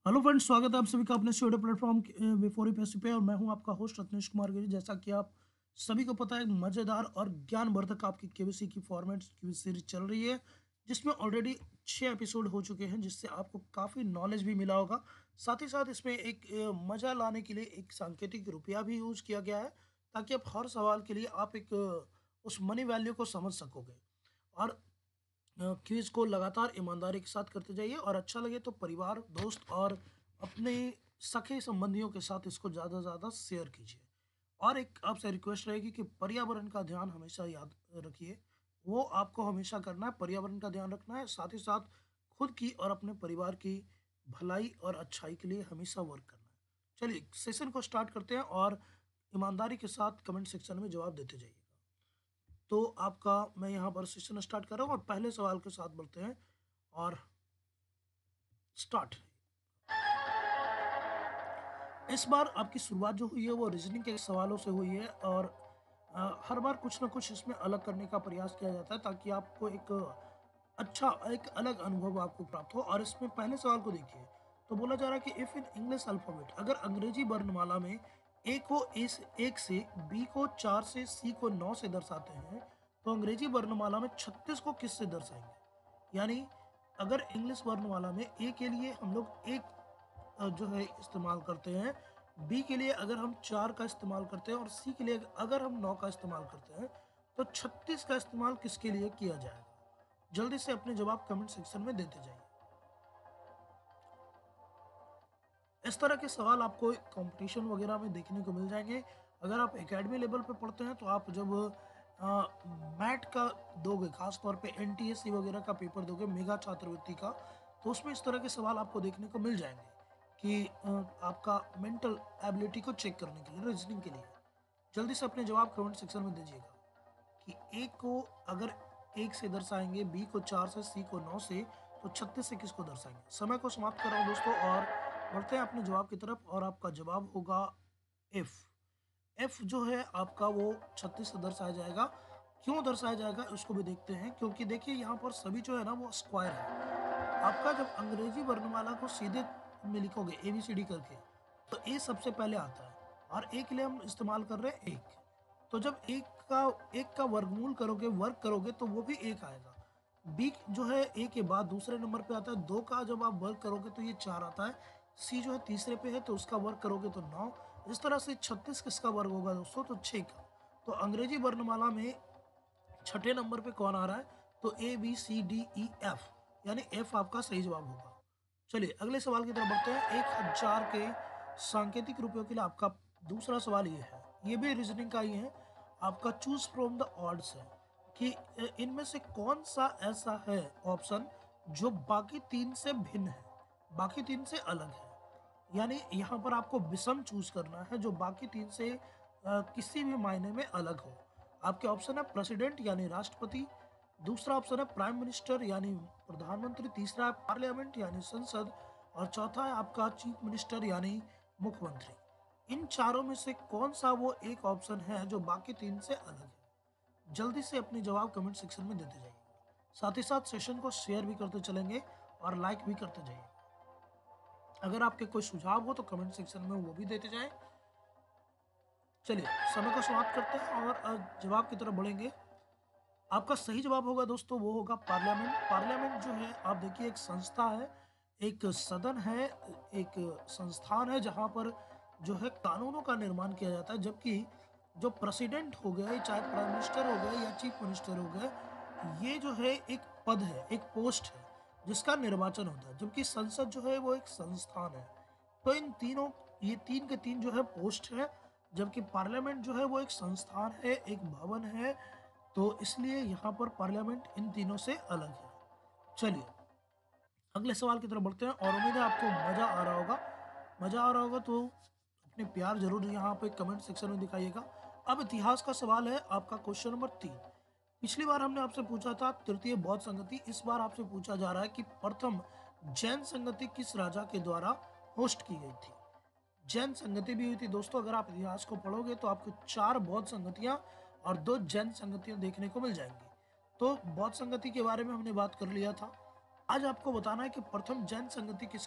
Hello friends, स्वागत है आप सभी का अपने स्टूडियो प्लेटफॉर्म बिफोर पैसे पे। और मैं हूं आपका होस्ट रत्नेश कुमार गिरी। जैसा कि आप सभी को पता है, मज़ेदार और ज्ञानवर्धक आपकी केबीसी की फॉर्मेट की सीरीज चल रही है, जिसमें ऑलरेडी 6 एपिसोड हो चुके हैं, जिससे आपको काफ़ी नॉलेज भी मिला होगा। साथ ही साथ इसमें एक मज़ा लाने के लिए एक सांकेतिक रुपया भी यूज किया गया है, ताकि आप हर सवाल के लिए आप एक उस मनी वैल्यू को समझ सकोगे। और क्विज को लगातार ईमानदारी के साथ करते जाइए, और अच्छा लगे तो परिवार, दोस्त और अपने सखे संबंधियों के साथ इसको ज़्यादा से ज़्यादा शेयर कीजिए। और एक आपसे रिक्वेस्ट रहेगी कि पर्यावरण का ध्यान हमेशा याद रखिए। वो आपको हमेशा करना है, पर्यावरण का ध्यान रखना है, साथ ही साथ खुद की और अपने परिवार की भलाई और अच्छाई के लिए हमेशा वर्क करना है। चलिए सेशन को स्टार्ट करते हैं, और ईमानदारी के साथ कमेंट सेक्शन में जवाब देते जाइएगा। तो आपका मैं यहाँ पर सेशन स्टार्ट कर रहा हूँ, और पहले सवाल के साथ बढ़ते हैं और स्टार्ट। इस बार आपकी शुरुआत जो हुई है वो रीजनिंग के सवालों से हुई है, और हर बार कुछ ना कुछ इसमें अलग करने का प्रयास किया जाता है, ताकि आपको एक अच्छा एक अलग अनुभव आपको प्राप्त हो। और इसमें पहले सवाल को देखिए, तो बोला जा रहा है कि इफ इन इंग्लिश अल्फाबेट, अगर अंग्रेजी वर्णमाला में ए को इस 1 से, बी को 4 से, सी को 9 से दर्शाते हैं, तो अंग्रेजी वर्णमाला में 36 को किस से दर्शाएंगे। यानी अगर इंग्लिश वर्णमाला में ए के लिए हम लोग एक जो है इस्तेमाल करते हैं, बी के लिए अगर हम 4 का इस्तेमाल करते हैं, और सी के लिए अगर हम 9 का इस्तेमाल करते हैं, तो 36 का इस्तेमाल किसके लिए किया जाएगा। जल्दी से अपने जवाब कमेंट सेक्शन में देते जाइए। इस तरह के सवाल आपको कंपटीशन वगैरह में देखने को मिल जाएंगे। अगर आप एकेडमी लेवल पे पढ़ते हैं, तो आप जब मैट का दोगे, खास तौर पे एनटीएससी वगैरह का पेपर दोगे, मेगा छात्रवृत्ति का, तो उसमें इस तरह के सवाल आपको देखने को मिल जाएंगे कि आपका मेंटल एबिलिटी को चेक करने के लिए, रीजनिंग के लिए। जल्दी से अपने जवाब कमेंट सेक्शन में दीजिएगा कि ए को अगर 1 से दर्शाएंगे, बी को 4 से, सी को 9 से, तो 36 से किसको दर्शाएंगे। समय को समाप्त कर रहा हूँ दोस्तों, और बढ़ते हैं अपने जवाब की तरफ। और आपका जवाब होगा एफ। एफ जो है आपका वो 36 से दर्शाया जाएगा। क्यों दर्शाया जाएगा उसको भी देखते हैं, क्योंकि देखिए यहाँ पर सभी जो है ना वो स्क्वायर है। आपका जब अंग्रेजी वर्णमाला को सीधे में लिखोगे ए बी सी डी करके, तो ए सबसे पहले आता है, और ए के लिए हम इस्तेमाल कर रहे हैं एक। तो जब एक का वर्गमूल करोगे, वर्ग करोगे, तो वो भी एक आएगा। बी जो है ए के बाद दूसरे नंबर पे आता है, 2 का जब आप वर्ग करोगे तो ये 4 आता है। सी जो है तीसरे पे है, तो उसका वर्ग करोगे तो 9। इस तरह से 36 किसका वर्ग होगा दोस्तों, तो 6 का। तो अंग्रेजी वर्णमाला में छठे नंबर पे कौन आ रहा है, तो A B C D E F, यानी एफ आपका सही जवाब होगा। चलिए अगले सवाल की तरफ बढ़ते हैं। 1000 के सांकेतिक रुपयों के लिए आपका दूसरा सवाल ये है, ये भी रीजनिंग का ही है। आपका चूज फ्रॉम द ऑड्स है कि इनमें से कौन सा ऐसा है ऑप्शन जो बाकी 3 से भिन्न है, बाकी 3 से अलग है। यानी यहाँ पर आपको विषम चूज करना है, जो बाकी 3 से किसी भी मायने में अलग हो। आपके ऑप्शन है प्रेसिडेंट यानी राष्ट्रपति, दूसरा ऑप्शन है प्राइम मिनिस्टर यानी प्रधानमंत्री, तीसरा है पार्लियामेंट यानी संसद, और चौथा है आपका चीफ मिनिस्टर यानी मुख्यमंत्री। इन चारों में से कौन सा वो एक ऑप्शन है जो बाकी 3 से अलग है। जल्दी से अपने जवाब कमेंट सेक्शन में देते जाइए। साथ ही साथ सेशन को शेयर भी करते चलेंगे, और लाइक भी करते जाइए। अगर आपके कोई सुझाव हो तो कमेंट सेक्शन में वो भी देते जाएं। चलिए समय को समाप्त करते हैं, और जवाब की तरफ बढ़ेंगे। आपका सही जवाब होगा दोस्तों, वो होगा पार्लियामेंट। पार्लियामेंट जो है आप देखिए एक संस्था है, एक सदन है, एक संस्थान है, जहाँ पर जो है कानूनों का निर्माण किया जाता है। जबकि जो प्रेसिडेंट हो गए, चाहे प्राइम मिनिस्टर हो गए या चीफ मिनिस्टर हो गए, ये जो है एक पद है, एक पोस्ट है, जिसका निर्वाचन होता है। जबकि संसद जो है वो एक संस्थान है। तो इन तीनों, ये 3 के 3 जो है पोस्ट है, जबकि पार्लियामेंट जो है वो एक संस्थान है, एक भवन है। तो इसलिए यहाँ पर पार्लियामेंट इन तीनों से अलग है। चलिए अगले सवाल की तरफ बढ़ते हैं, और उम्मीद है आपको मज़ा आ रहा होगा। मज़ा आ रहा होगा तो अपने प्यार जरूर यहाँ पे कमेंट सेक्शन में दिखाइएगा। अब इतिहास का सवाल है आपका, क्वेश्चन नंबर 3। पिछली बार हमने आपसे पूछा था तृतीय बौद्ध संगति, इस बार आपसे पूछा जा रहा है कि प्रथम जैन संगति किस राजा के द्वारा होस्ट की गई थी। जैन संगति भी हुई थी दोस्तों। अगर आप इतिहास को पढ़ोगे तो आपको 4 बौद्ध संगतियां और 2 जैन संगतियां देखने को मिल जाएंगी। तो बौद्ध संगति के बारे में हमने बात कर लिया था। आज आपको बताना है कि प्रथम जैन संगति किसके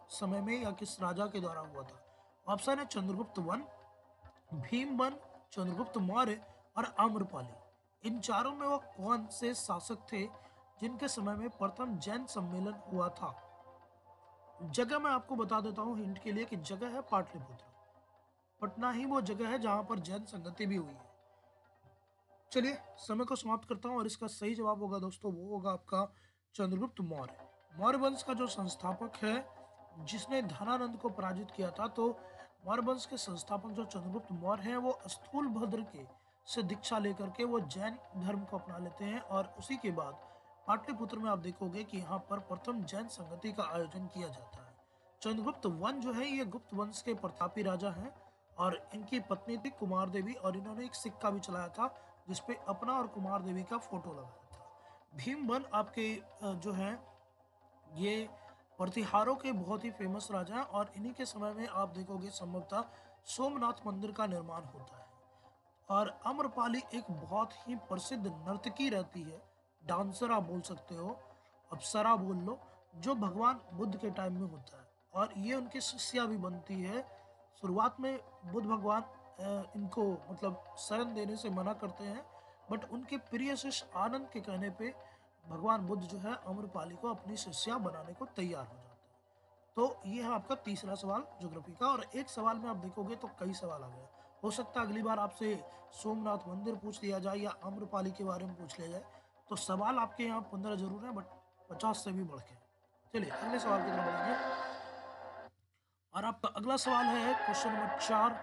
समय में या किस राजा के द्वारा हुआ था? ऑप्शन है चंद्रगुप्त वन, भीम वन, चंद्रगुप्त मौर्य और आम्रपाली। इन चारों में वो कौन से शासक थे जिनके समय में प्रथम जैन सम्मेलन हुआ था? जगह मैं आपको बता देता हूँ हिंट के लिए कि जगह है पाटलिपुत्र। पटना ही वो जगह है जहां पर जैन संगति भी हुई है। चलिए समय को समाप्त करता हूँ और इसका सही जवाब होगा दोस्तों, वो होगा आपका चंद्रगुप्त मौर्य। मौर्य वंश का जो संस्थापक है, जिसने धनानंद को पराजित किया था, तो मौर्य वंश के संस्थापक जो चंद्रगुप्त मौर्य हैं वो स्थूलभद्र के से दीक्षा लेकर के वो जैन धर्म को अपना लेते हैं और उसी के बाद पाटलिपुत्र में आप देखोगे कि यहाँ पर प्रथम जैन संगति का आयोजन किया जाता है। चंद्रगुप्त वन जो है ये गुप्त वंश के प्रतापी राजा हैं और इनकी पत्नी थी कुमार देवी और इन्होंने एक सिक्का भी चलाया था जिसपे अपना और कुमार देवी का फोटो लगाया था। भीमवन आपके जो है ये प्रतिहारों के बहुत ही फेमस राजा हैं और इन्हीं के समय में आप देखोगे संभवतः सोमनाथ मंदिर का निर्माण होता है। और आम्रपाली एक बहुत ही प्रसिद्ध नर्तकी रहती है, डांसर आप बोल सकते हो, अप्सरा बोल लो, जो भगवान बुद्ध के टाइम में होता है और ये उनकी शिष्या भी बनती है। शुरुआत में बुद्ध भगवान इनको मतलब शरण देने से मना करते हैं, बट उनके प्रिय शिष्य आनंद के कहने पे भगवान बुद्ध जो है आम्रपाली को अपनी शिष्या बनाने को तैयार हो जाते हैं। तो ये है आपका तीसरा सवाल ज्योग्राफी का और एक सवाल में आप देखोगे तो कई सवाल आ गए। हो सकता है अगली बार आपसे सोमनाथ मंदिर पूछ लिया जाए या आम्रपाली के बारे में पूछ लिया जाए। तो सवाल आपके यहाँ 15 जरूर है बट 50 से भी बढ़ के। चलिए अगले सवाल की तरफ बढ़ेंगे और आपका अगला सवाल है क्वेश्चन नंबर 4,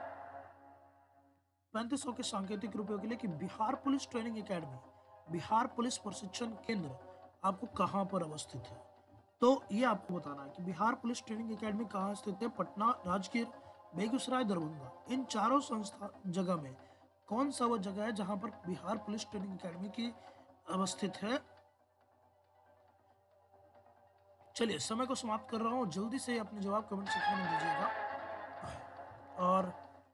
3500 के सांकेतिक रुपयों के लिए कि Bihar police training academy, Bihar police प्रशिक्षण केंद्र आपको कहाँ पर अवस्थित है? तो ये आपको बताना है कि बिहार पुलिस ट्रेनिंग एकेडमी कहाँ स्थित है। पटना, राजगीर, बेगूसराय, दरभंगा, इन चारों संस्था जगह में कौन सा वो जगह है जहां पर बिहार पुलिस ट्रेनिंग एकेडमी की अवस्थित है? चलिए समय को समाप्त कर रहा हूँ, जल्दी से अपने जवाब कमेंट सेक्शन में दीजिएगा। और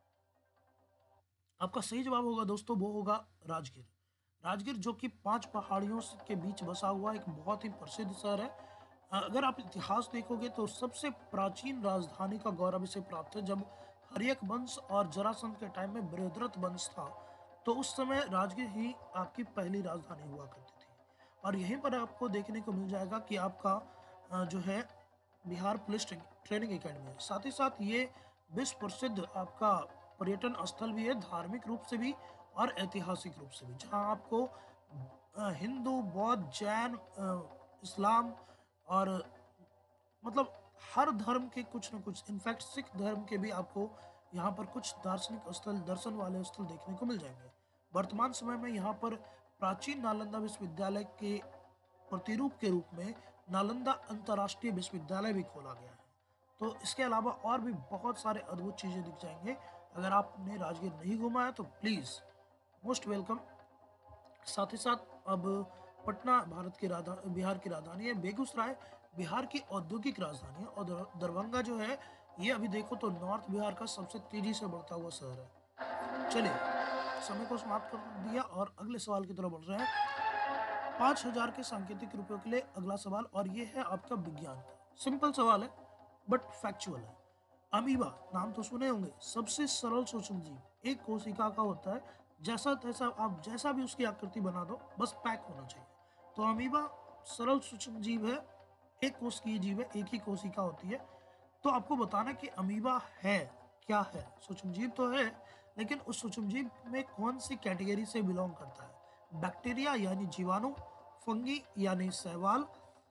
आपका सही जवाब होगा दोस्तों, वो होगा राजगीर। राजगीर जो कि 5 पहाड़ियों के बीच बसा हुआ एक बहुत ही प्रसिद्ध शहर है। अगर आप इतिहास देखोगे तो सबसे प्राचीन राजधानी का गौरव इसे प्राप्त है। जब हर्यक वंश और जरासंध के टाइम में बृहद्रथ वंश था, तो उस समय राजगीर ही आपकी पहली राजधानी हुआ करती थी। और यहीं पर आपको देखने को मिल जाएगा कि आपका जो है बिहार पुलिस ट्रेनिंग एकेडमी है। साथ ही साथ ये विश्व प्रसिद्ध आपका पर्यटन स्थल भी है, धार्मिक रूप से भी और ऐतिहासिक रूप से भी, जहाँ आपको हिंदू, बौद्ध, जैन, इस्लाम और मतलब हर धर्म के कुछ न कुछ, इनफैक्ट सिख धर्म के भी आपको यहाँ पर कुछ दार्शनिक स्थल, दर्शन वाले स्थल देखने को मिल जाएंगे। वर्तमान समय में यहाँ पर प्राचीन नालंदा विश्वविद्यालय के प्रतिरूप के रूप में नालंदा अंतर्राष्ट्रीय विश्वविद्यालय भी खोला गया है। तो इसके अलावा और भी बहुत सारे अद्भुत चीज़ें दिख जाएंगे। अगर आपने राजगीर नहीं घूमा है तो प्लीज़ मोस्ट वेलकम। साथ ही साथ अब पटना भारत की राजधानी, बिहार की राजधानी है। बेगूसराय बिहार की औद्योगिक राजधानी है और दरभंगा जो है ये अभी देखो तो नॉर्थ बिहार का सबसे तेजी से बढ़ता हुआ शहर है। चलिए समय को समाप्त कर दिया और अगले सवाल की तरफ बढ़ रहे हैं। 5000 के सांकेतिक रुपयों के लिए अगला सवाल और ये है आपका विज्ञान का। सिंपल सवाल है बट फैक्चुअल है। अमीबा नाम तो सुने होंगे, सबसे सरल सूक्ष्म जीव, एक कोशिका का होता है, जैसा तैसा आप जैसा भी उसकी आकृति बना दो बस पैक होना चाहिए। तो अमीबा सरल सूक्ष्म जीव है, एक कोशिकीय जीव है, एक ही कोशिका होती है। तो आपको बताना कि अमीबा है क्या है। सूक्ष्म जीव तो है लेकिन उस सूक्ष्म जीव में कौन सी कैटेगरी से बिलोंग करता है? बैक्टीरिया यानी जीवाणु, फंगी यानी शैवाल,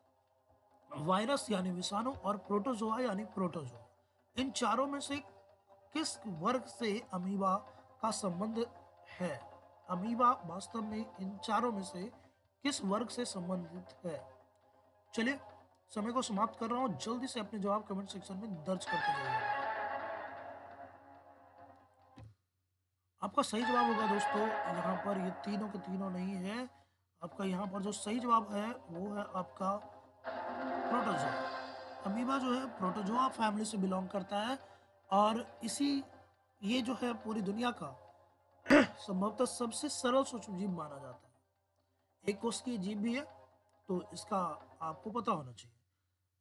वायरस यानी विषाणु और प्रोटोजोआ यानी प्रोटोजोआ। इन चारों में से किस वर्ग से अमीबा का संबंध है? अमीबा वास्तव में इन चारों में से किस वर्ग से संबंधित है? चलिए समय को समाप्त कर रहा हूं, जल्दी से अपने जवाब कमेंट सेक्शन में दर्ज करते जाइए। आपका सही जवाब होगा दोस्तों, यहाँ पर ये तीनों के तीनों नहीं है। आपका यहाँ पर जो सही जवाब है वो है आपका प्रोटोजोआ। अमीबा जो है प्रोटोजोआ फैमिली से बिलोंग करता है और इसी ये जो है पूरी दुनिया का संभवतः सबसे सरल सूक्ष्म जीव माना जाता है। एक कोशिकीय जीव भी है तो इसका आपको पता होना चाहिए।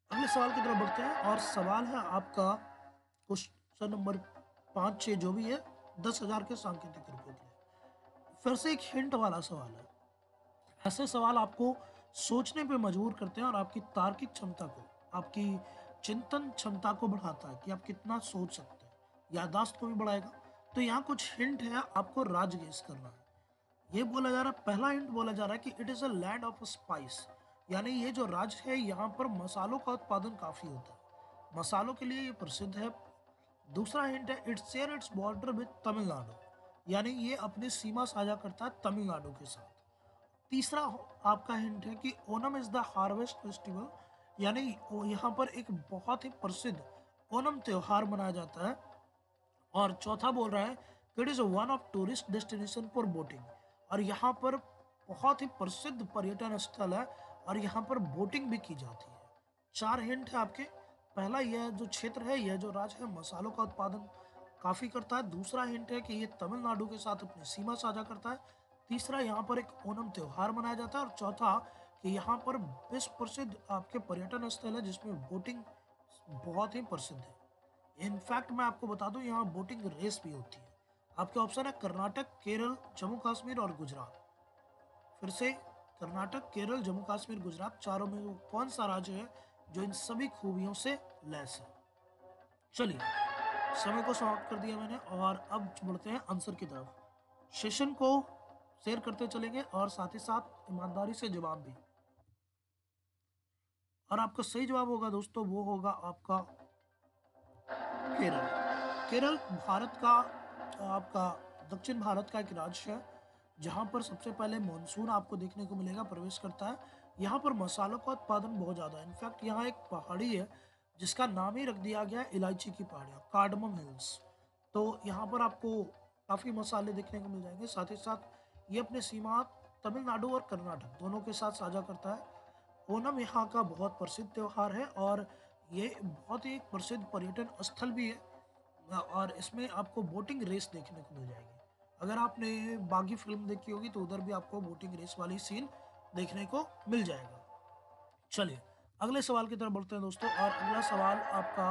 अगले सवाल की तरफ बढ़ते हैं और सवाल है आपका क्वेश्चन नंबर 5-6 जो भी है 10,000 के सांकेतिक रुपयों के लिए। फिर से एक हिंट वाला सवाल है। ऐसे सवाल आपको सोचने पे मजबूर करते हैं और आपकी तार्किक क्षमता को, आपकी चिंतन क्षमता को बढ़ाता है कि आप कितना सोच सकते हैं। याददाश्त को भी बढ़ाएगा। तो यहाँ कुछ हिंट है, आपको राज्य गेस करना है। ये बोला जा रहा है, पहला हिंट बोला जा रहा है कि it is a land of spice, यानी ये जो राज्य है यहाँ पर मसालों का उत्पादन काफ़ी होता है, मसालों के लिए ये प्रसिद्ध है। दूसरा हिंट है it's share it's border with Tamil Nadu, यानी ये अपनी सीमा साझा करता है तमिलनाडु के साथ। तीसरा आपका हिंट है कि Onam is the harvest festival, यानी यहाँ पर एक बहुत ही प्रसिद्ध ओनम त्योहार मनाया जाता है। और चौथा बोल रहा है कि it is one of tourist destination for boating, और यहाँ पर बहुत ही प्रसिद्ध पर्यटन स्थल है और यहाँ पर बोटिंग भी की जाती है। चार हिंट है आपके। पहला, यह जो क्षेत्र है, यह जो राज्य है, मसालों का उत्पादन काफ़ी करता है। दूसरा हिंट है कि ये तमिलनाडु के साथ अपनी सीमा साझा करता है। तीसरा, यहाँ पर एक ओणम त्योहार मनाया जाता है। और चौथा कि यहाँ पर विश्व प्रसिद्ध आपके पर्यटन स्थल है जिसमें बोटिंग बहुत ही प्रसिद्ध है। इनफैक्ट मैं आपको बता दूं, यहाँ बोटिंग रेस भी होती है। आपके ऑप्शन है कर्नाटक, केरल, जम्मू कश्मीर और गुजरात। फिर से, कर्नाटक, केरल, जम्मू कश्मीर, गुजरात, चारों में वो कौन सा राज्य है जो इन सभी खूबियों से लैस है? चलिए, समय को समाप्त कर दिया मैंने और अब बढ़ते हैं आंसर की तरफ। सेशन को शेयर करते चलेंगे और साथ ही साथ ईमानदारी से जवाब भी। और आपका सही जवाब होगा दोस्तों, वो होगा आपका केरल। केरल भारत का, आपका दक्षिण भारत का एक राज्य है जहाँ पर सबसे पहले मानसून आपको देखने को मिलेगा, प्रवेश करता है। यहाँ पर मसालों का उत्पादन बहुत ज़्यादा है। इनफैक्ट यहाँ एक पहाड़ी है जिसका नाम ही रख दिया गया है इलायची की पहाड़ियाँ, कार्डमम हिल्स। तो यहाँ पर आपको काफ़ी मसाले देखने को मिल जाएंगे। साथ ही साथ ये अपने सीमा तमिलनाडु और कर्नाटक दोनों के साथ साझा करता है। ओणम यहाँ का बहुत प्रसिद्ध त्यौहार है और ये बहुत ही एक प्रसिद्ध पर्यटन स्थल भी है। और इसमें आपको बोटिंग रेस देखने को मिल जाएगी। अगर आपने बागी फिल्म देखी होगी तो उधर भी आपको बोटिंग रेस वाली सीन देखने को मिल जाएगा। चलिए, अगले सवाल की तरफ बढ़ते हैं दोस्तों। और अगला सवाल आपका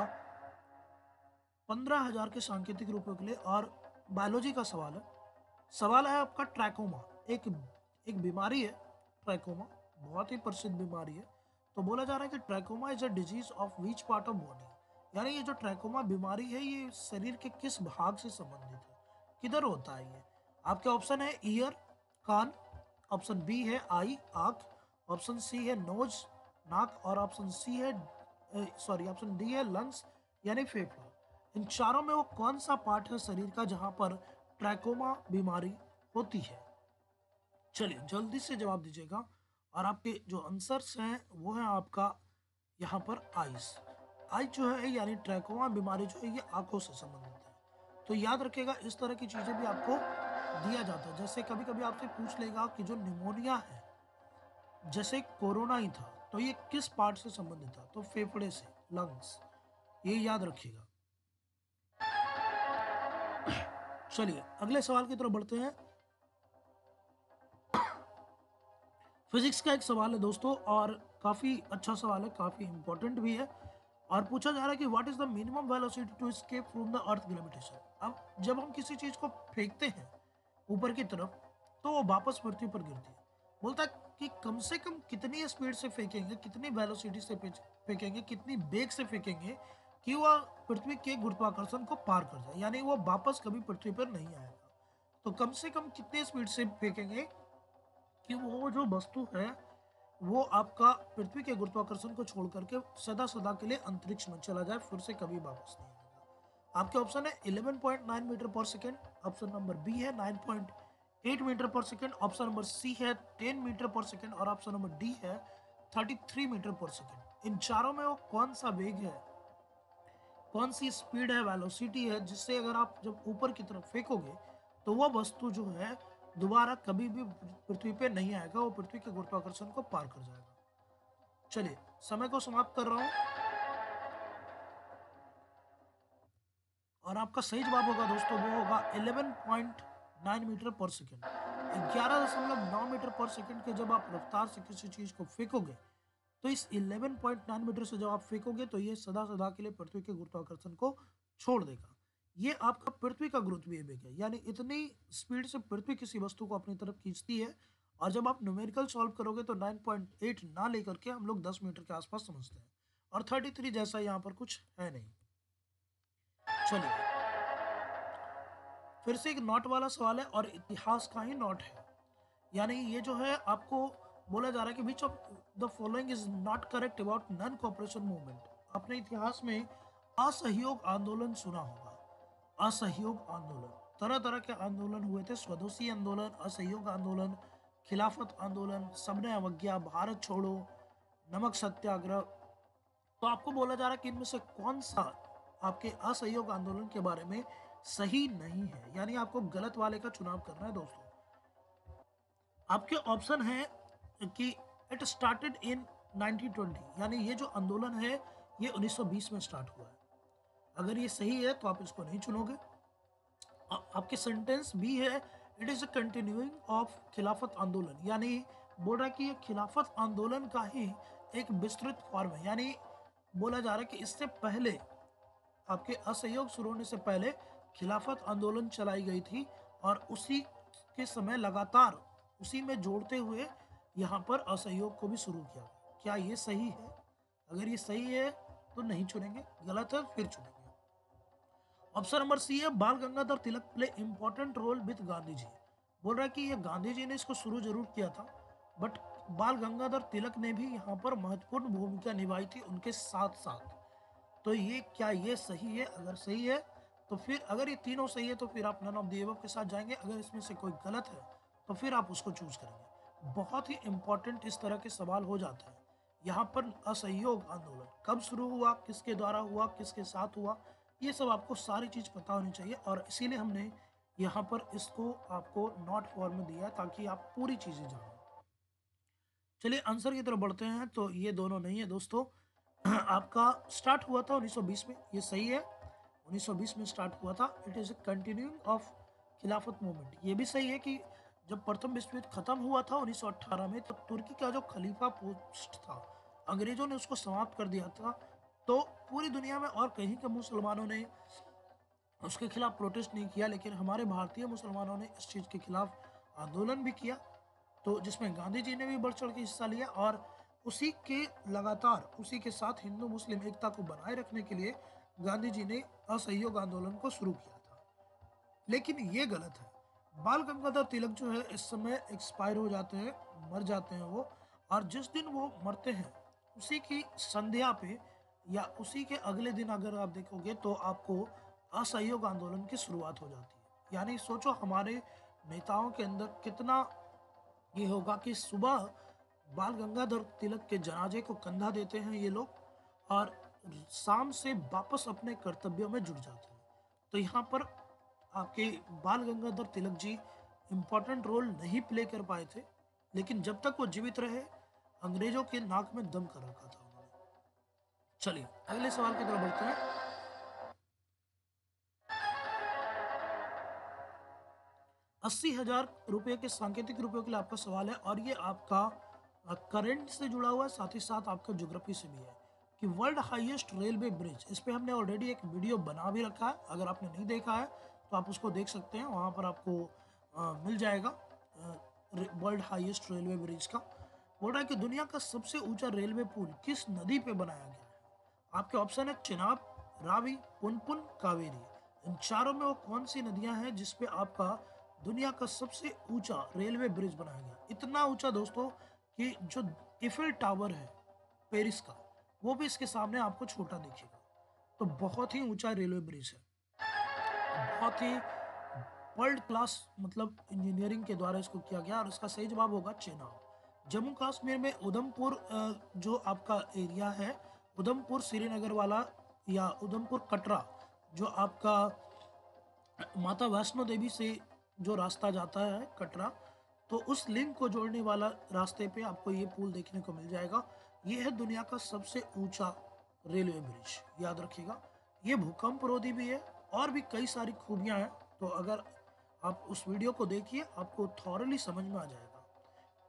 15,000 के सांकेतिक रुपयों के लिए और बायोलॉजी का सवाल है। सवाल है आपका ट्रैकोमा, एक एक बीमारी है ट्रैकोमा, बहुत ही प्रसिद्ध बीमारी है। तो बोला जा रहा है कि trachoma is a disease of which part of body, यानी ये जो ट्रैकोमा बीमारी है ये शरीर के किस भाग से संबंधित है, किधर होता है ये? आपके ऑप्शन है ईयर, कान, ऑप्शन बी है आई, आंख, ऑप्शन सी है नोज, नाक, और ऑप्शन सी है सॉरी ऑप्शन डी है लंग्स, यानी फेफड़ा। इन चारों में वो कौन सा पार्ट है शरीर का जहां पर ट्रैकोमा बीमारी होती है? चलिए, जल्दी से जवाब दीजिएगा। और आपके जो आंसर्स हैं वो है आपका यहाँ पर आइस। आइस जो है यानी ट्रैकोमा बीमारी जो है ये आंखों से संबंधित है। तो याद रखिएगा, इस तरह की चीज़ें भी आपको दिया जाता है। जैसे कभी कभी आपसे पूछ लेगा कि जो निमोनिया है, जैसे कोरोना ही था, तो ये किस पार्ट से संबंधित था? तो फेफड़े से, लंग्स। ये याद रखिएगा। चलिए, अगले सवाल की तरफ बढ़ते हैं। फिजिक्स का एक सवाल है दोस्तों और काफ़ी अच्छा सवाल है, काफ़ी इंपॉर्टेंट भी है। और पूछा जा रहा है कि what is the minimum velocity to escape from the earth gravitation. अब जब हम किसी चीज़ को फेंकते हैं ऊपर की तरफ तो वो वापस पृथ्वी पर गिरती है। बोलता है कि कम से कम कितनी स्पीड से फेंकेंगे, कितनी वेलोसिटी से फेंकेंगे, कितनी बेग से फेंकेंगे कि वह पृथ्वी के गुरुत्वाकर्षण को पार कर जाए, यानी वो वापस कभी पृथ्वी पर नहीं आएगा। तो कम से कम कितने स्पीड से फेंकेंगे कि वो जो वस्तु है वो आपका पृथ्वी के गुरुत्वाकर्षण को छोड़ करके सदा सदा के लिए अंतरिक्ष में चला जाए, फिर से कभी वापस नहीं आएगा। आपके ऑप्शन है 11.9 मीटर पर सेकेंड, ऑप्शन नंबर बी है 9.8 मीटर पर सेकेंड, ऑप्शन नंबर सी है 10 मीटर पर सेकेंड और ऑप्शन नंबर डी है 33 मीटर पर सेकेंड। इन चारों में वो कौन सा वेग है, कौन सी स्पीड है, वेलोसिटी है, जिससे अगर आप जब ऊपर की तरफ फेंकोगे तो वह वस्तु जो है दोबारा कभी भी पृथ्वी पे नहीं आएगा, वो पृथ्वी के गुरुत्वाकर्षण को पार कर जाएगा। चलिए, समय को समाप्त कर रहा हूं और आपका सही जवाब होगा दोस्तों, वो होगा 11.9 मीटर पर सेकेंड। 11.9 मीटर पर सेकेंड के जब आप रफ्तार से किसी चीज को फेंकोगे तो इस 11.9 मीटर से जब आप फेंकोगे तो ये सदा सदा के लिए पृथ्वी के गुरुत्वाकर्षण को छोड़ देगा। ये आपका पृथ्वी का ग्रोथ बिहेवियर है, यानी इतनी स्पीड से पृथ्वी किसी वस्तु को अपनी तरफ खींचती है। और जब आप न्यूमेरिकल सॉल्व करोगे तो 9.8 ना लेकर के हम लोग 10 मीटर के आसपास समझते हैं, और 33 जैसा यहाँ पर कुछ है नहीं। चलिए, फिर से एक नॉट वाला सवाल है और इतिहास का ही नॉट है। यानी ये जो है आपको बोला जा रहा है कि which of the following is not correct about non cooperation movement. अपने इतिहास में असहयोग आंदोलन सुना होगा। असहयोग आंदोलन, तरह तरह के आंदोलन हुए थे। स्वदेशी आंदोलन, असहयोग आंदोलन, खिलाफत आंदोलन, सबने अवज्ञा, भारत छोड़ो, नमक सत्याग्रह। तो आपको बोला जा रहा है कि इनमें से कौन सा आपके असहयोग आंदोलन के बारे में सही नहीं है, यानी आपको गलत वाले का चुनाव करना है दोस्तों। आपके ऑप्शन है कि इट स्टार्टेड इन 1920, यानी ये जो आंदोलन है ये 1920 में स्टार्ट हुआ है। अगर ये सही है तो आप इसको नहीं चुनोगे। आपके सेंटेंस भी है it is a continuing of Khilafat आंदोलन, यानी बोल रहा है कि ये खिलाफत आंदोलन का ही एक विस्तृत फॉर्म है। यानी बोला जा रहा है कि इससे पहले, आपके असहयोग शुरू होने से पहले खिलाफत आंदोलन चलाई गई थी, और उसी के समय लगातार उसी में जोड़ते हुए यहाँ पर असहयोग को भी शुरू किया। क्या ये सही है? अगर ये सही है तो नहीं चुनेंगे, गलत है फिर चुनेंगे। ऑप्शन नंबर सी है Bal Gangadhar Tilak play important role with Gandhi ji. बोल रहा है कि ये गांधी जी ने इसको शुरू जरूर किया था, बट बाल गंगाधर तिलक ने भी यहाँ पर महत्वपूर्ण भूमिका निभाई थी उनके साथ साथ। तो ये क्या ये सही है? अगर सही है तो फिर, अगर ये तीनों सही है तो फिर आप नन ऑफ द अबव के साथ जाएंगे। अगर इसमें से कोई गलत है तो फिर आप उसको चूज करेंगे। बहुत ही इंपॉर्टेंट इस तरह के सवाल हो जाते हैं। यहाँ पर असहयोग आंदोलन कब शुरू हुआ, किसके द्वारा हुआ, किसके साथ हुआ, ये सब आपको सारी चीज पता होनी चाहिए, और इसीलिए हमने यहाँ पर इसको आपको नॉट फॉर्म में दिया ताकि आप पूरी चीजें जानो। चलिए आंसर की तरफ बढ़ते हैं। तो ये दोनों नहीं है दोस्तों। आपका स्टार्ट हुआ था 1920 में, ये सही है। 1920 में स्टार्ट हुआ था। It is a continuing of Khilafat movement, ये भी सही है कि जब प्रथम विश्व युद्ध खत्म हुआ था 1918 में, तो तुर्की का जो खलीफा पोस्ट था अंग्रेजों ने उसको समाप्त कर दिया था। तो पूरी दुनिया में और कहीं के मुसलमानों ने उसके खिलाफ प्रोटेस्ट नहीं किया, लेकिन हमारे भारतीय मुसलमानों ने इस चीज़ के खिलाफ आंदोलन भी किया, तो जिसमें गांधी जी ने भी बढ़ चढ़ के हिस्सा लिया। और उसी के लगातार उसी के साथ हिंदू मुस्लिम एकता को बनाए रखने के लिए गांधी जी ने असहयोग आंदोलन को शुरू किया था। लेकिन ये गलत है। बाल गंगाधर तिलक जो है इस समय एक्सपायर हो जाते हैं, मर जाते हैं वो, और जिस दिन वो मरते हैं उसी की संध्या पे या उसी के अगले दिन अगर आप देखोगे तो आपको असहयोग आंदोलन की शुरुआत हो जाती है। यानी सोचो हमारे नेताओं के अंदर कितना ये होगा कि सुबह बाल गंगाधर तिलक के जनाजे को कंधा देते हैं ये लोग, और शाम से वापस अपने कर्तव्यों में जुट जाते हैं। तो यहाँ पर आपके बाल गंगाधर तिलक जी इम्पोर्टेंट रोल नहीं प्ले कर पाए थे, लेकिन जब तक वो जीवित रहे अंग्रेजों के नाक में दम कर रखा था उन्होंने। चलिए अगले सवाल की तरफ बढ़ते हैं। 80,000 रुपये के सांकेतिक रुपयों के लिए आपका सवाल है, और ये आपका करंट से जुड़ा हुआ है, साथ ही साथ आपका ज्योग्राफी से भी है। कि वर्ल्ड हाईएस्ट रेलवे ब्रिज, इस पे हमने ऑलरेडी एक वीडियो बना भी रखा है, अगर आपने नहीं देखा है तो आप उसको देख सकते हैं, वहाँ पर आपको मिल जाएगा वर्ल्ड हाईएस्ट रेलवे ब्रिज का। बोल रहा है कि दुनिया का सबसे ऊंचा रेलवे पुल किस नदी पे बनाया गया है। आपके ऑप्शन है चिनाब, रावी, पुनपुन, कावेरी। इन चारों में वो कौन सी नदियां हैं जिसपे आपका दुनिया का सबसे ऊंचा रेलवे ब्रिज बनाया गया। इतना ऊंचा दोस्तों कि जो इफिल टावर है पेरिस का, वो भी इसके सामने आपको छोटा दिखेगा। तो बहुत ही ऊंचा रेलवे ब्रिज है, बहुत ही वर्ल्ड क्लास, मतलब इंजीनियरिंग के द्वारा इसको किया गया, और इसका सही जवाब होगा चेनाब। जम्मू कश्मीर में उधमपुर जो आपका एरिया है, उधमपुर श्रीनगर वाला या उधमपुर कटरा, जो आपका माता वैष्णो देवी से जो रास्ता जाता है कटरा, तो उस लिंक को जोड़ने वाला रास्ते पे आपको ये पुल देखने को मिल जाएगा। ये है दुनिया का सबसे ऊंचा रेलवे ब्रिज, याद रखिएगा। ये भूकंप रोधी भी है और भी कई सारी खूबियां हैं, तो अगर आप उस वीडियो को देखिए आपको थॉरली समझ में आ जाएगा।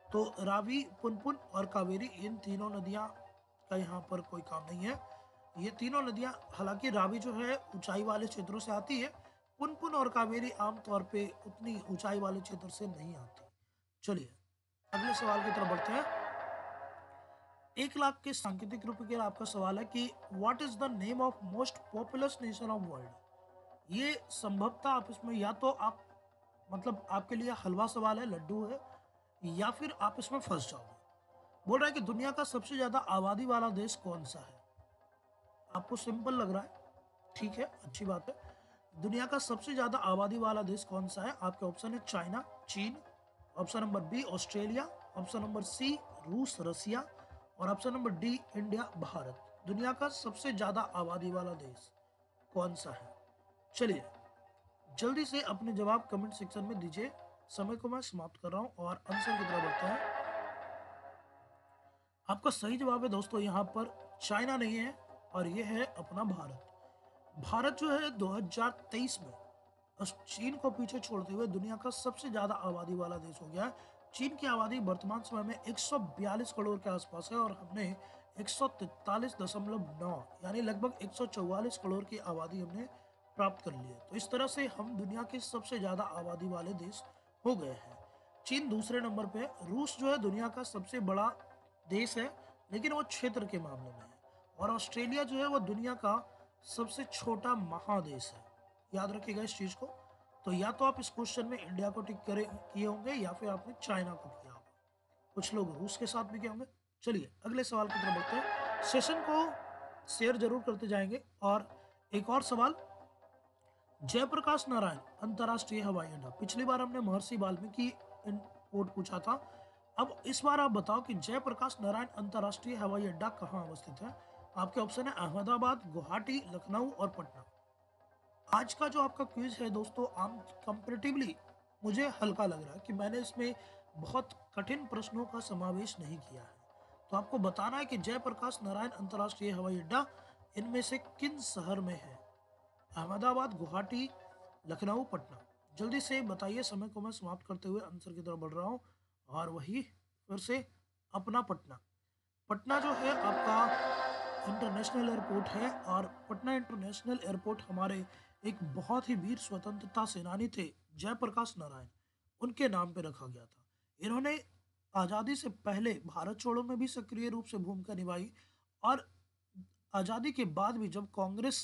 तो रावी, पुनपुन और कावेरी, इन तीनों नदियाँ का यहाँ पर कोई काम नहीं है। ये तीनों नदियाँ, हालांकि रावी जो है ऊंचाई वाले क्षेत्रों से आती है, पुनपुन और कावेरी आमतौर पे उतनी ऊंचाई वाले क्षेत्र से नहीं आती। चलिए अगले सवाल की तरफ बढ़ते हैं। 1 लाख के सांकेतिक रूप के आपका सवाल है कि what is the name of most populous nation of world. ये संभवतः आप इसमें या तो आप मतलब आपके लिए हलवा सवाल है, लड्डू है, या फिर आप इसमें फंस जाओगे। बोल रहा है कि दुनिया का सबसे ज्यादा आबादी वाला देश कौन सा है। आपको सिंपल लग रहा है, ठीक है, अच्छी बात है। दुनिया का सबसे ज्यादा आबादी वाला देश कौन सा है? आपके ऑप्शन है China, Cheen, option number B Australia, option number C Roos Russia, और option number D India Bharat. दुनिया का सबसे ज्यादा आबादी वाला देश कौन सा है? चलिए जल्दी से अपने जवाब कमेंट सेक्शन में दीजिए। समय को मैं समाप्त कर रहा हूं और आंसर की तरफ बढ़ते हैं। आपका सही जवाब है दोस्तों यहाँ पर चाइना नहीं है, और ये है अपना भारत। भारत जो है 2023 में चीन को पीछे छोड़ते हुए दुनिया का सबसे ज्यादा आबादी वाला देश हो गया है। चीन की आबादी वर्तमान समय में 142 करोड़ के आसपास है, और हमने 143.9 यानी लगभग 144 करोड़ की आबादी हमने प्राप्त कर ली है। तो इस तरह से हम दुनिया के सबसे ज्यादा आबादी वाले देश हो गए हैं। चीन दूसरे नंबर पे है। रूस जो है दुनिया का सबसे बड़ा देश है, लेकिन वो क्षेत्र के मामले में है। और ऑस्ट्रेलिया जो है वो दुनिया का सबसे छोटा महादेश है। याद रखिएगा इस चीज को। तो या तो आप इस क्वेश्चन में इंडिया को टिक करे किए होंगे, या फिर आपने चाइना को किया होगा। कुछ लोग रूस के साथ भी किए होंगे। चलिए अगले सवाल की तरफ बढ़ते हैं। सेशन को शेयर जरूर करते जाएंगे। और एक और सवाल, जयप्रकाश नारायण अंतर्राष्ट्रीय हवाई अड्डा, पिछली बार हमने महर्षि वाल्मीकि एयरपोर्ट पूछा था। अब इस बार आप बताओ कि जयप्रकाश नारायण अंतर्राष्ट्रीय हवाई अड्डा कहाँ अवस्थित है। आपके ऑप्शन है अहमदाबाद, गुवाहाटी, लखनऊ और पटना। आज का जो आपका क्विज है दोस्तों, आम कंपेरेटिवली मुझे हल्का लग रहा है कि मैंने इसमें बहुत कठिन प्रश्नों का समावेश नहीं किया है। तो आपको बताना है कि जयप्रकाश नारायण अंतर्राष्ट्रीय हवाई अड्डा इनमें से किन शहर में है? अहमदाबाद, गुवाहाटी, लखनऊ, पटना। जल्दी से बताइए। समय को मैं समाप्त करते हुए आंसर की तरफ बढ़ रहा हूँ। और वही फिर से अपना पटना। पटना जो है आपका इंटरनेशनल एयरपोर्ट है, और पटना इंटरनेशनल एयरपोर्ट हमारे एक बहुत ही वीर स्वतंत्रता सेनानी थे जयप्रकाश नारायण, उनके नाम पे रखा गया था। इन्होंने आज़ादी से पहले भारत छोड़ो में भी सक्रिय रूप से भूमिका निभाई, और आज़ादी के बाद भी जब कांग्रेस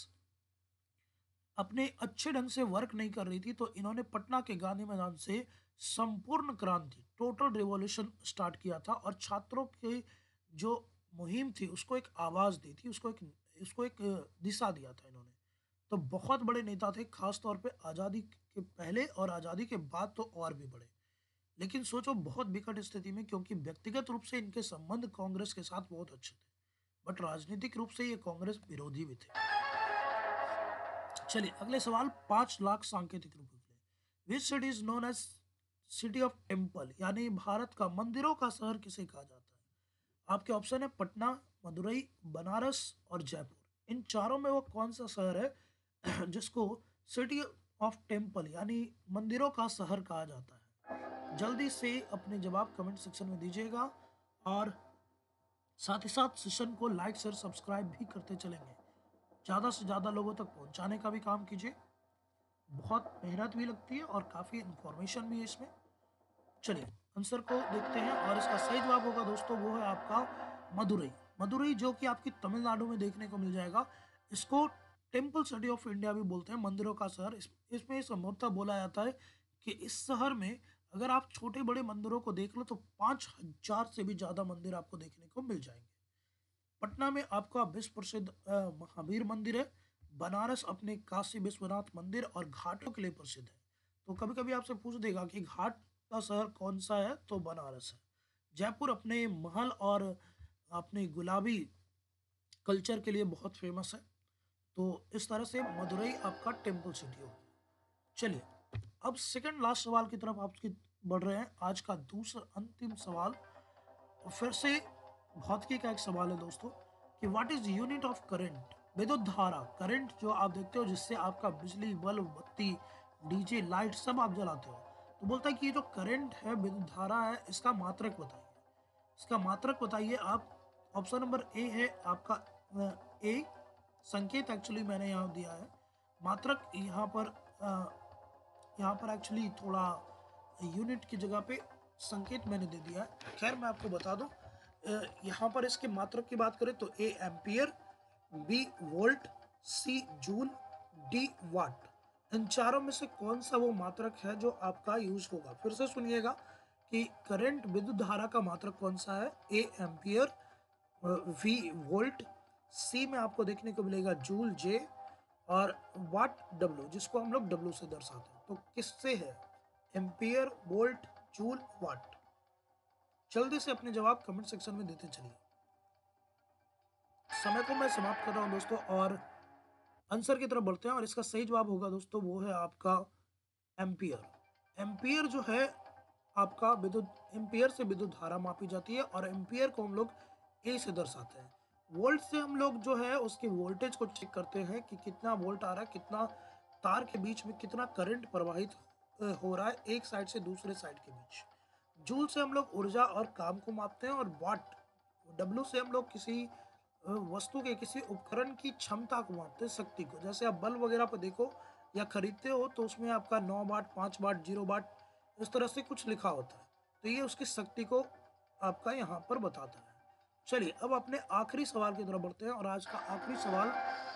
अपने अच्छे ढंग से वर्क नहीं कर रही थी, तो इन्होंने पटना के गांधी मैदान से संपूर्ण क्रांति, टोटल रिवॉल्यूशन स्टार्ट किया था, और छात्रों की जो मुहिम थी उसको एक आवाज दी थी, उसको एक दिशा दिया था इन्होंने। तो बहुत बड़े नेता थे, खास तौर पे आज़ादी के पहले और आज़ादी के बाद तो और भी बड़े। लेकिन सोचो बहुत विकट स्थिति में, क्योंकि व्यक्तिगत रूप से इनके संबंध कांग्रेस के साथ बहुत अच्छे थे, बट राजनीतिक रूप से ये कांग्रेस विरोधी भी थे। चलिए अगले सवाल, 5 लाख सांकेतिक रुपए के लिए। Which city is known as city of temple, यानी भारत का मंदिरों का शहर किसे कहा जाता है? आपके ऑप्शन है पटना, मदुरई, बनारस और जयपुर। इन चारों में वो कौन सा शहर है जिसको सिटी ऑफ टेम्पल यानी मंदिरों का शहर कहा जाता है? जल्दी से अपने जवाब कमेंट सेक्शन में दीजिएगा, और साथ ही साथ सेशन को लाइक शेयर सब्सक्राइब भी करते चलेंगे। ज़्यादा से ज़्यादा लोगों तक पहुंचाने का भी काम कीजिए। बहुत मेहनत भी लगती है और काफ़ी इंफॉर्मेशन भी है इसमें। चलिए आंसर को देखते हैं, और इसका सही जवाब होगा दोस्तों वो है आपका मदुरई। मदुरई जो कि आपकी तमिलनाडु में देखने को मिल जाएगा। इसको टेम्पल सिटी ऑफ इंडिया भी बोलते हैं, मंदिरों का शहर। इसमें संभवतः बोला जाता है कि इस शहर में अगर आप छोटे बड़े मंदिरों को देख लो तो 5,000 से भी ज़्यादा मंदिर आपको देखने को मिल जाएंगे। पटना में आपका विश्व प्रसिद्ध महावीर मंदिर है। बनारस अपने काशी विश्वनाथ मंदिर और घाटों के लिए प्रसिद्ध है। तो कभी कभी आपसे पूछ देगा कि घाट का शहर कौन सा है, तो बनारस है। जयपुर अपने महल और अपने गुलाबी कल्चर के लिए बहुत फेमस है। तो इस तरह से मदुरई आपका टेम्पल सिटी हो। चलिए अब सेकंड लास्ट सवाल की तरफ आपकी बढ़ रहे हैं। आज का दूसरा अंतिम सवाल फिर से भौतिकी का एक सवाल है दोस्तों, कि what is unit of current. विद्युत धारा, करंट जो आप देखते हो जिससे आपका बिजली, बल्ब, बत्ती, डीजे, लाइट सब आप जलाते हो, तो बोलता है कि ये जो करंट है, विद्युत धारा है, इसका मात्रक बताइए। इसका मात्रक बताइए आप। ऑप्शन नंबर ए है आपका ए। संकेत एक्चुअली मैंने यहाँ दिया है। मात्रक यहाँ पर एक्चुअली थोड़ा यूनिट की जगह पे संकेत मैंने दे दिया है। खैर मैं आपको बता दूं, यहाँ पर इसके मात्रक की बात करें तो A ampere, B volt, C joule, D watt. इन चारों में से कौन सा वो मात्रक है जो आपका यूज होगा? फिर से सुनिएगा कि करंट विद्युत धारा का मात्रक कौन सा है। A ampere, V volt, C में आपको देखने को मिलेगा जूल जे, और वाट डब्ल्यू, जिसको हम लोग डब्ल्यू से दर्शाते हैं। तो किससे है? Ampere, volt, joule, watt. जल्दी से अपने जवाब कमेंट सेक्शन में देते चलिए। समय को मैं समाप्त कर रहा हूं दोस्तों, और आंसर की तरफ बढ़ते हैं। और इसका सही जवाब होगा दोस्तों, वो है आपका एम्पियर। एम्पियर जो है आपका विद्युत, एम्पियर से विद्युत धारा मापी जाती है, और एम्पियर को हम लोग ए से दर्शाते हैं। वोल्ट से हम लोग जो है उसके वोल्टेज को चेक करते हैं कि कितना वोल्ट आ रहा है, कितना तार के बीच में कितना करंट प्रवाहित हो रहा है एक साइड से दूसरे साइड के बीच। जूल से हम लोग ऊर्जा और काम को मापते हैं, और वाट डब्ल्यू से हम लोग किसी वस्तु के, किसी उपकरण की क्षमता को मापते हैं, शक्ति को। जैसे आप बल्ब वगैरह पर देखो या खरीदते हो तो उसमें आपका 9 वाट, 5 वाट, 0 वाट, इस तरह से कुछ लिखा होता है। तो ये उसकी शक्ति को आपका यहाँ पर बताता है। चलिए अब अपने आखिरी सवाल की तरफ बढ़ते हैं, और आज का आखिरी सवाल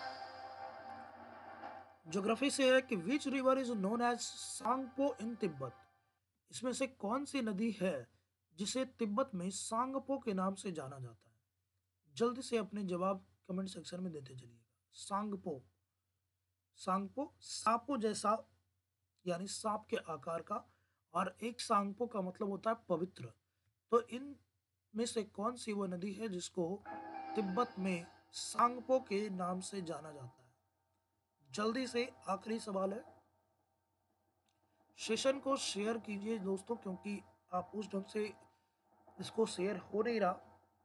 ज्योग्राफी से है कि which river is known as Tsangpo in Tibet. इसमें से कौन सी नदी है जिसे तिब्बत में सांगपो के नाम से जाना जाता है? जल्दी से अपने जवाब कमेंट सेक्शन में देते चलिएगा। सांगपो, सांगपो सापो जैसा, यानी सांप के आकार का, और एक सांगपो का मतलब होता है पवित्र। तो इन में से कौन सी वो नदी है जिसको तिब्बत में सांगपो के नाम से जाना जाता है? जल्दी से आखिरी सवाल है। सेशन को शेयर कीजिए दोस्तों, क्योंकि आप उस ढंग से इसको शेयर हो नहीं रहा।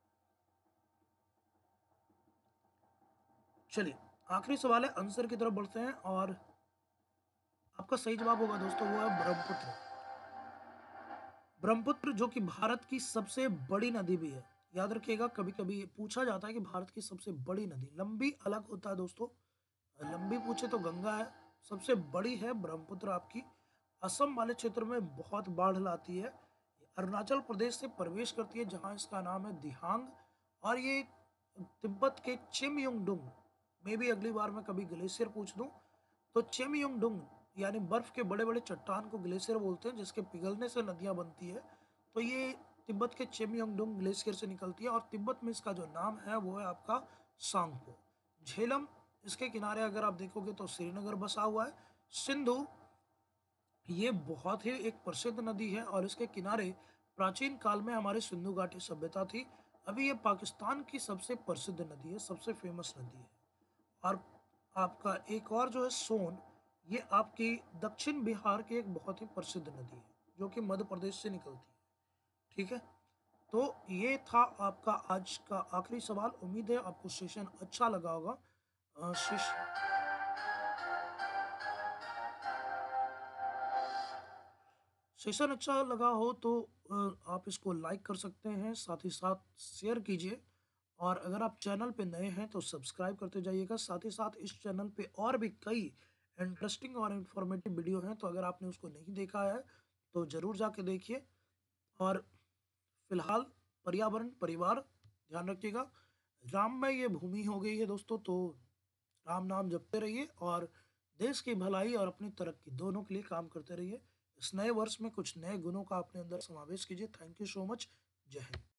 चलिए आखिरी सवाल है, आंसर की तरफ बढ़ते हैं, और आपका सही जवाब होगा दोस्तों, वो है ब्रह्मपुत्र। ब्रह्मपुत्र जो कि भारत की सबसे बड़ी नदी भी है। याद रखिएगा, कभी कभी पूछा जाता है कि भारत की सबसे बड़ी नदी, लंबी अलग होता है दोस्तों, लंबी पूछे तो गंगा है, सबसे बड़ी है ब्रह्मपुत्र आपकी। असम वाले क्षेत्र में बहुत बाढ़ लाती है। अरुणाचल प्रदेश से प्रवेश करती है, जहां इसका नाम है दिहांग। और ये तिब्बत के चिमयुंगडुंग में भी, अगली बार मैं कभी ग्लेशियर पूछ दूं तो चिमयुंगडुंग यानी बर्फ के बड़े बड़े चट्टान को ग्लेशियर बोलते हैं, जिसके पिघलने से नदियां बनती है। तो ये तिब्बत के चिमयुंगडुंग ग्लेशियर से निकलती है, और तिब्बत में इसका जो नाम है वो है आपका सांगपो। झेलम, इसके किनारे अगर आप देखोगे तो श्रीनगर बसा हुआ है। सिंधु, ये बहुत ही एक प्रसिद्ध नदी है, और इसके किनारे प्राचीन काल में हमारी सिंधु घाटी सभ्यता थी। अभी ये पाकिस्तान की सबसे प्रसिद्ध नदी है, सबसे फेमस नदी है। और आपका एक और जो है सोन, ये आपकी दक्षिण बिहार की एक बहुत ही प्रसिद्ध नदी है, जो कि मध्य प्रदेश से निकलती है। ठीक है, तो ये था आपका आज का आखिरी सवाल। उम्मीद है आपको सेशन अच्छा लगा होगा। अ, सेश सेशन अच्छा लगा हो तो आप इसको लाइक कर सकते हैं, साथ ही साथ शेयर कीजिए। और अगर आप चैनल पे नए हैं तो सब्सक्राइब करते जाइएगा। साथ ही साथ इस चैनल पे और भी कई इंटरेस्टिंग और इन्फॉर्मेटिव वीडियो हैं, तो अगर आपने उसको नहीं देखा है तो ज़रूर जाके देखिए। और फिलहाल पर्यावरण, परिवार, ध्यान रखिएगा। राममय ये भूमि हो गई है दोस्तों, तो राम नाम जपते रहिए, और देश की भलाई और अपनी तरक्की दोनों के लिए काम करते रहिए। इस नए वर्ष में कुछ नए गुणों का अपने अंदर समावेश कीजिए। Thank you so much. जय हिंद।